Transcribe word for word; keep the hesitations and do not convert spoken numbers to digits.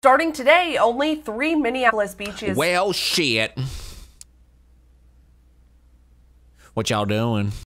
Starting today, only three Minneapolis beaches. Well, shit. What y'all doing?